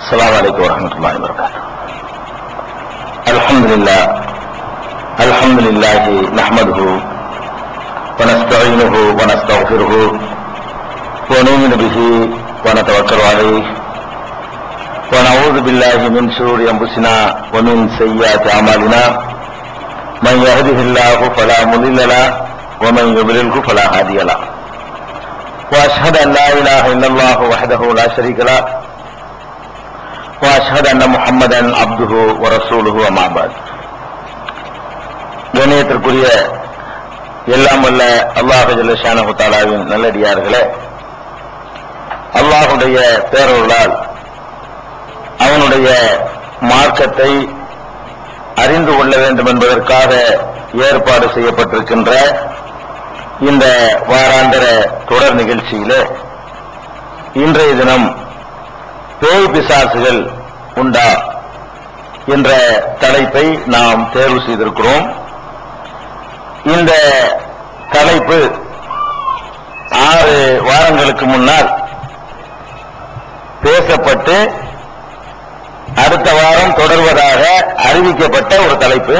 السلام عليكم ورحمة الله وبركاته. الحمد لله نحمده ونستعينه ونستغفره ونؤمن به ونتوكل عليه ونعوذ بالله من شرور أنفسنا ومن سيئات أعمالنا من يهده الله فلا مضل له ومن يضلله فلا هادي له وأشهد أن لا إله إلا الله وحده لا شريك له وأشهد أن محمدا عبده ورسوله وما بعد. கண்ணியத்திற்குரிய எல்லாம் வல்ல அல்லாஹ் ஜல்ல ஷானஹு தஆலாவின் நல்லடியார்களே, அல்லாஹ்வுடைய பேரருளால் அவனுடைய மார்க்கத்தை அறிந்து கொள்ள வேண்டும் என்பதற்காக ஏற்பாடு செய்யப்பட்டிருக்கின்ற இந்த வாராந்திர தொடர் நிகழ்ச்சியிலே இன்றைய தினம் பேய் பிசாசுகள் உண்டா என்ற தலைப்பை நாம் தேர்வு செய்திருக்கிறோம். இந்த தலைப்பு 6 வாரங்களுக்கு முன்னால் பேசப்பட்டு அடுத்த வாரம் தொடர்வதாக அறிவிக்கப்பட்ட ஒரு தலைப்பு.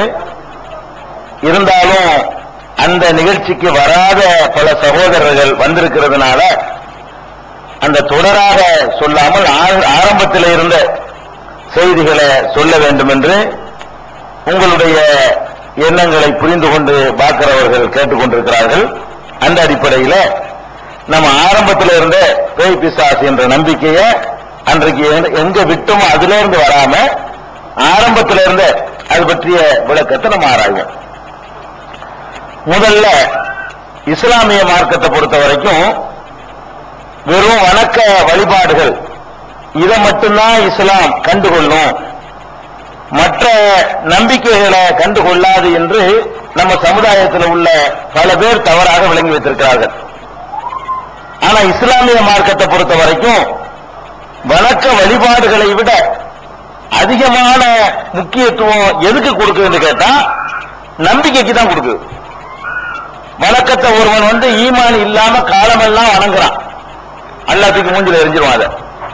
இருந்தாலும் அந்த நிகழ்ச்சிக்கு வராத பல சகோதரர்கள் வந்திருக்கிறதுனால அந்த தொடராக சொல்லாமல் ஆரம்பத்தில் இருந்த செய்திகளை சொல்ல வேண்டும் என்று உங்களுடைய எண்ணங்களை புரிந்து கொண்டு பார்க்கிறவர்கள் கேட்டுக்கொண்டிருக்கிறார்கள். அந்த அடிப்படையில் நம்ம ஆரம்பத்தில் இருந்த பேய் பிசாசு என்ற நம்பிக்கையை அன்றைக்கு எங்க விட்டோமோ அதிலிருந்து வராம ஆரம்பத்தில் இருந்த அது பற்றிய விளக்கத்தை நம்ம ஆராய்வோம். முதல்ல இஸ்லாமிய மார்க்கத்தை பொறுத்த வரைக்கும் வெறும் வணக்க வழிபாடுகள் இதை மட்டும்தான் இஸ்லாம் கண்டுகொள்ளும், மற்ற நம்பிக்கைகளை கண்டுகொள்ளாது என்று நம்ம சமுதாயத்தில் உள்ள பல பேர் தவறாக விளங்கி வைத்திருக்கிறார்கள். ஆனா இஸ்லாமிய மார்க்கத்தை பொறுத்த வரைக்கும் வணக்க வழிபாடுகளை விட அதிகமான முக்கியத்துவம் எதுக்கு கொடுக்குதுன்னு கேட்டா நம்பிக்கைக்கு தான் கொடுக்குது. வணக்கத்தை ஒருவன் ஈமான் இல்லாம காலமெல்லாம் வணங்குறான், அல்லாஹ்வுக்கு மூஞ்சில எரிஞ்சிருவான். அதை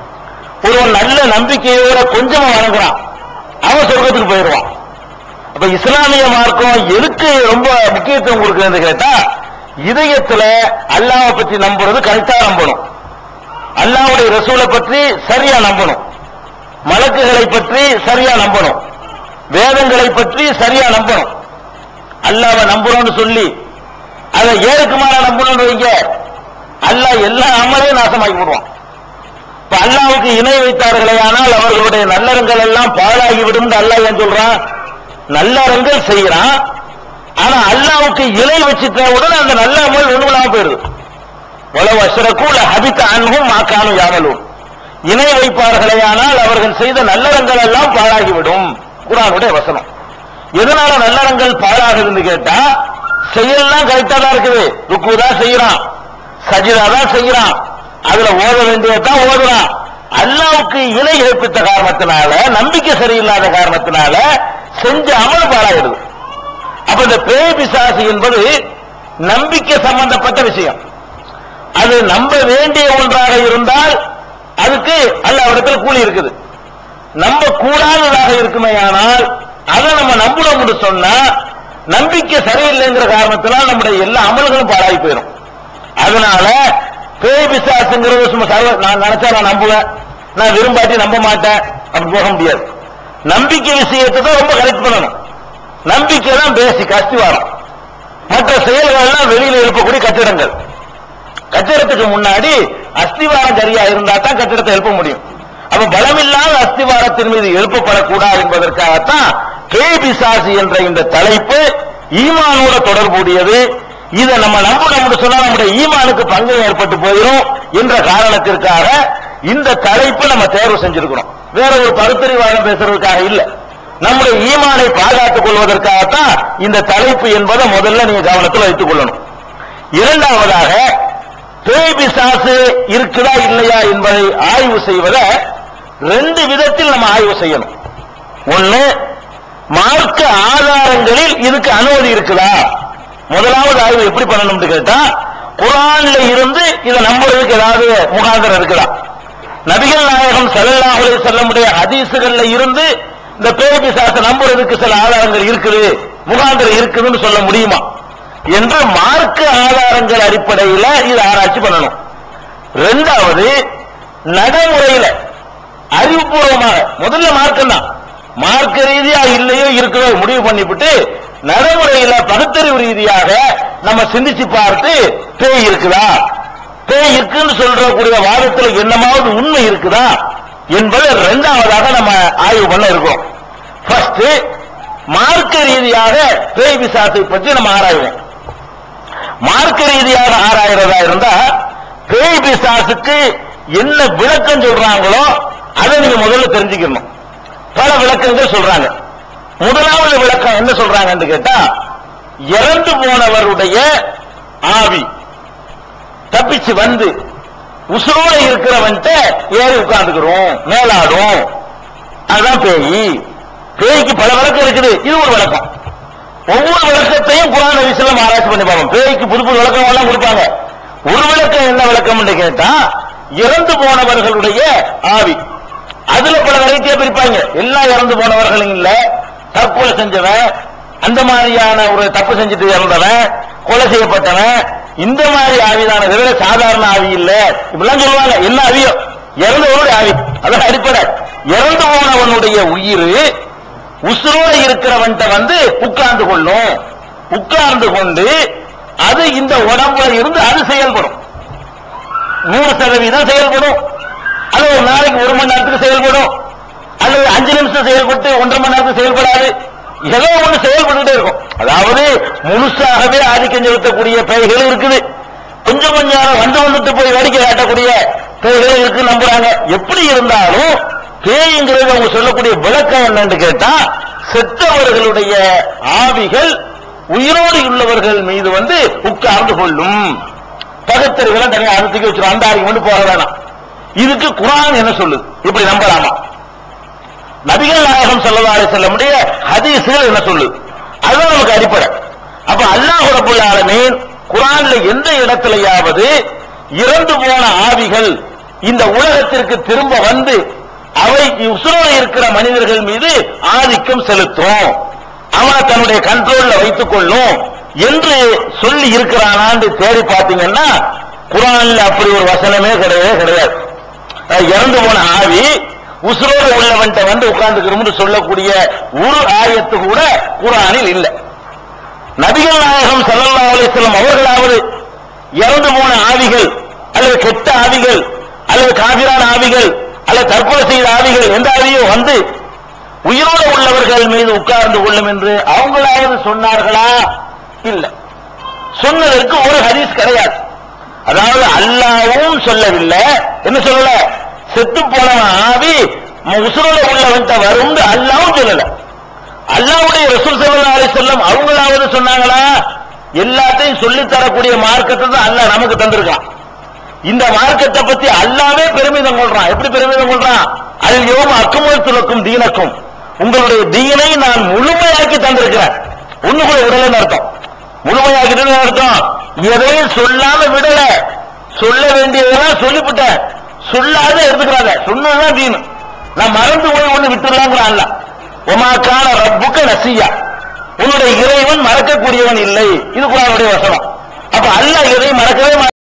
ஒருவன் நல்ல நம்பிக்கையோட கொஞ்சமா வணங்குறான், அவன் சொர்க்கத்துக்கு போயிடுவான். அப்ப இஸ்லாமிய மார்க்கம் எதுக்கு ரொம்ப முக்கியத்துவம் கொடுக்குதுன்னு கேட்டா இதயத்துல அல்லாஹ்வை பற்றி நம்புறது கரெக்டா நம்பணும், அல்லாஹ்வுடைய ரசூலை பற்றி சரியா நம்பணும், மலக்குகளை பற்றி சரியா நம்பணும், வேதங்களை பற்றி சரியா நம்பணும். அல்லாஹ்வை நம்புறோம்னு சொல்லி அதை ஏற்குமாற நம்பணும்னு வைங்க, அல்லாஹ் எல்லா அமலையும் நாசமாக்கி விடுவான். இப்ப அல்லாஹ்வுக்கு இணை வைத்தார்களே ஆனால் அவர்களுடைய நல்லறங்கள் எல்லாம் பாழாகிவிடும். அல்லாஹ் ஏன் சொல்றான்? நல்லறங்கள் செய்யறான், ஆனா அல்லாஹ்வுக்கு இணை வச்சுட்ட உடனே அந்த நல்ல அமல் ஒண்ணுமில்லாம போயிடுது. வலவ் அஷ்ரகு லஹபித அன்ஹும் மா கானூ யஅமலூன். இணை வைப்பார்களே ஆனால் அவர்கள் செய்த நல்லறங்கள் எல்லாம் பாழாகிவிடும். குர்ஆனுடைய வசனம். எதனால நல்லறங்கள் பாழாகுதுன்னு கேட்டா செயல்லாம் கரெக்டா தான் இருக்குது, ருக்கு தான் செய்யறான், சஜிதா தான் செய்யறான், அதுல ஓத வேண்டியதான் ஓதுறான். அல்லாஹ்வுக்கு இணை ஏற்பித்த காரணத்தினால, நம்பிக்கை சரியில்லாத காரணத்தினால செஞ்ச அமல் பாழாயிடுது. அப்ப இந்த பேய் பிசாசு என்பது நம்பிக்கை சம்பந்தப்பட்ட விஷயம். அது நம்ப வேண்டிய ஒன்றாக இருந்தால் அதுக்கு அல்லாஹ்விடத்தில் கூலி இருக்குது. நம்ப கூடாததாக இருக்குமே ஆனால் அதை நம்ம நம்பணும்னு சொன்னா நம்பிக்கை சரியில்லைங்கிற காரணத்தினால் நம்முடைய எல்லா அமல்களும் பாழாகி போயிடும். அதனால பேய் பிசாசுங்கிறது சும்மா நான் நினைச்சா நான் நம்புவேன், நான் விரும்பாட்டி நம்ப மாட்டேன், அப்படி போக முடியாது. நம்பிக்கை விஷயத்தை தான் ரொம்ப கரெக்ட் பண்ணணும். நம்பிக்கை தான் பேசிக் அஸ்திவாரம். மற்ற செயல்கள் எல்லாம் வெளியில எழுப்பக்கூடிய கட்டிடங்கள். கட்டிடத்துக்கு முன்னாடி அஸ்திவாரம் சரியா இருந்தா தான் கட்டிடத்தை எழுப்ப முடியும். அப்ப பலமில்லாத அஸ்திவாரத்தின் மீது எழுப்பப்படக்கூடாது என்பதற்காகத்தான் பேய் பிசாசு என்ற இந்த தலைப்பு ஈமானோட தொடர்புடையது. இதை நம்ம நம்பணும்னு சொன்னா நம்முடைய ஈமானுக்கு பங்கு ஏற்பட்டு போயிடும் என்ற காரணத்திற்காக இந்த தலைப்பு நம்ம தேர்வு செஞ்சிருக்கிறோம். வேற ஒரு பருத்தறிவாதம் பேசுறதுக்காக இல்ல, நம்முடைய ஈமானை பாதுகாத்துக் கொள்வதற்காகத்தான் இந்த தலைப்பு என்பதை முதல்ல நீங்க கவனத்தில் வைத்துக் கொள்ளணும். இரண்டாவதாக பேய் பிசாசு இருக்குதா இல்லையா என்பதை ஆய்வு செய்வதை 2 விதத்தில் நம்ம ஆய்வு செய்யணும். ஒண்ணு, மார்க்க ஆதாரங்களில் இதுக்கு அனுமதி இருக்குதா. முதலாவது ஆய்வு எப்படி பண்ணணும்னு கேட்டா குர்ஆன்ல இருந்து இதை நம்புறதுக்கு ஏதாவது முகாந்திரம் இருக்குதா. நபிகள் நாயகம் ஸல்லல்லாஹு அலைஹி வஸல்லமுடைய ஹதீஸுகள்ல இருந்து இந்த பேய் பிசாசை நம்புறதுக்கு சில ஆதாரங்கள் இருக்குது, முகாந்திரம் இருக்குதுன்னு சொல்ல முடியுமா என்று மார்க்க ஆதாரங்கள் அடிப்படையில் இது ஆராய்ச்சி பண்ணணும். இரண்டாவது, நடைமுறையில அறிவுபூர்வமாக முதல்ல மார்க்கம் தான், மார்க்க ரீதியா இல்லையோ இருக்கிறோ முடிவு பண்ணிவிட்டு நடைமுறையில பகுத்தறிவு ரீதியாக நம்ம சிந்திச்சு பார்த்து பேய் இருக்குதா, பேய் இருக்குன்னு சொல்றக்கூடிய வாதத்தில் என்னமாவது உண்மை இருக்குதா என்பது இரண்டாவதாக நம்ம ஆய்வு பண்ண இருக்கோம். ஃபர்ஸ்ட், மார்க்க ரீதியாக பேய் பிசாசை பற்றி நம்ம ஆராய்வோம். மார்க்க ரீதியாக ஆராய்றதா இருந்தா பேய் பிசாசுக்கு என்ன விளக்கம் சொல்றாங்களோ அதை நீங்க முதல்ல தெரிஞ்சுக்கணும். பல விளக்கங்கள் சொல்றாங்க. முதலாவது விளக்கம் என்ன சொல்றாங்கன்னு கேட்டா, இறந்து போனவருடைய ஆவி தப்பிச்சு வந்து உசுரோட இருக்கிறவன்ட்ட ஏறி உட்கார்ந்துக்கிறோம், மேலாடும், அதுதான் பேய். பேய்க்கு பல விளக்கம் இருக்குது, இது ஒரு விளக்கம். ஒவ்வொரு விளக்கத்தையும் குர்ஆன் ஹதீஸ்ல ஆராய்ச்சி பண்ணி பார்ப்போம். பேய்க்கு புது புது விளக்கம் எல்லாம் கொடுப்பாங்க. ஒரு விளக்கம் என்ன விளக்கம் கேட்டா, இறந்து போனவர்களுடைய ஆவி, அதுல பல வெரைட்டியா பிரிப்பாங்க. எல்லாம் இறந்து போனவர்களும் இல்ல, தற்கொலை செஞ்சவன், அந்த மாதிரியான ஒரு தப்பு செஞ்சுட்டு இறந்தவன், கொலை செய்யப்பட்டவன், இந்த மாதிரி ஆவிதான தவிர சாதாரண ஆவி இல்ல, இப்படிலாம் சொல்லுவாங்க. என்ன ஆவியோ இறந்தவனுடைய ஆவி, அதான் அடிப்படை. இறந்து போனவனுடைய உயிர் உசுரோடு இருக்கிறவன்ட்ட வந்து உட்கார்ந்து கொள்ளும், உட்கார்ந்து கொண்டு அது இந்த உடம்புல இருந்து அது செயல்படும். 100% செயல்படும். அது ஒரு நாளைக்கு 1 மணி நேரத்துக்கு செயல்படும், அல்லது 5 நிமிஷம் செயல்பட்டு 1.5 மணி நேரத்துக்கு செயல்படாது, ஏதோ ஒன்று செயல்பட்டுட்டே இருக்கும். அதாவது முழுசாகவே ஆதிக்கம் செலுத்தக்கூடிய பேய்கள் இருக்குது, கொஞ்சம் கொஞ்சம் வந்துட்டு போய் வேடிக்கை காட்டக்கூடிய பேய்கள் இருக்கு நம்புறாங்க. எப்படி இருந்தாலும் பேய்ங்கிறது அவங்க சொல்லக்கூடிய விளக்கம் என்னன்னு கேட்டா, செத்தவர்களுடைய ஆவிகள் உயிரோடு உள்ளவர்கள் மீது வந்து உட்கார்ந்து கொள்ளும். பகுத்தறிவுகளை தனியாக அழுத்திக்க வச்சிருக்கோம், அந்த ஆர்குமெண்ட் போக வேணாம். இதுக்கு குர்ஆன் என்ன சொல்லுது, இப்படி நம்பலாமா? நபிகள் நாயகம் ஸல்லல்லாஹு அலைஹி வஸல்லமுடைய ஹதீஸ்கள் என்ன சொல்லுது, அதுதான் நமக்கு அடிப்படை. அப்ப அல்லாஹ் ரப்பல் ஆலமீன் குர்ஆன்ல எந்த இடத்திலேயாவது இறந்து போன ஆவிகள் இந்த உலகத்திற்கு திரும்ப வந்து அவை உசுரோடு இருக்கிற மனிதர்கள் மீது ஆதிக்கம் செலுத்தும், அவனை தன்னுடைய கண்ட்ரோல்ல வைத்துக் கொள்ளும் என்று சொல்லி இருக்கிறானான்னு தேடி பார்த்தீங்கன்னா குர்ஆன்ல அப்படி ஒரு வசனமே கிடையவே கிடையாது. இறந்து போன ஆவி உசுரோடு உள்ளவன்ட்ட வந்து உட்கார்ந்துக்கிறோம்னு சொல்லக்கூடிய ஒரு ஆயத்து கூட குர்ஆனில் இல்லை. நபிகள் நாயகம் ஸல்லல்லாஹு அலைஹி வஸல்லம் அவர்களாவது இறந்து போன ஆவிகள் அல்லது கெட்ட ஆவிகள் அல்லது காபிரான ஆவிகள் அல்லது தற்கொலை செய்த ஆவிகள் எந்த ஆவியோ வந்து உயிரோடு உள்ளவர்கள் மீது உட்கார்ந்து கொள்ளும் என்று அவங்களாவது சொன்னார்களா? இல்லை. சொன்னதற்கு ஒரு ஹதீஸ் கிடையாது. அதாவது அல்லாஹ்வும் சொல்லவில்லை, என்ன சொல்லல, செத்து போனவன் ஆவி உசுரோட உள்ளவன்ட்ட வரும் அல்லாஹ்வும் சொல்லல. அல்லாஹ்வுடைய ரசூல் ஸல்லல்லாஹு அலைஹி வஸல்லம் அவங்களாவது சொன்னாங்களா? எல்லாத்தையும் சொல்லி தரக்கூடிய மார்க்கத்தை தான் அல்லாஹ் நமக்கு தந்திருக்கான். இந்த மார்க்கத்தை பத்தி அல்லாஹ்வே பெருமிதம் கொள்றான். எப்படி பெருமிதம் கொள்றான்? அல் யௌம அக்மல்து லக்கும் தீனக்கும், உங்களுடைய தீனை நான் முழுமையாக்கி தந்திருக்கிறேன். ஒண்ணு கூட விடலன்னு அர்த்தம். முழுமையாக்கிட்டு அர்த்தம் எதையும் சொல்லாம விடல, சொல்ல வேண்டியதெல்லாம் சொல்லிவிட்டேன், சொல்லாத எடுத்துக்கிறாங்க. சொன்னதுதான் தீனு. நான் மறந்து போய் ஒண்ணு விட்டுடலாங்கிறான் அல்லாஹ். ஒமாக்கான ரப்புக்க நசியா, உன்னுடைய இறைவன் மறக்கக்கூடியவன் இல்லை. இது குர்ஆனுடைய வசனம். அப்ப அல்லாஹ் எதையும் மறக்கவே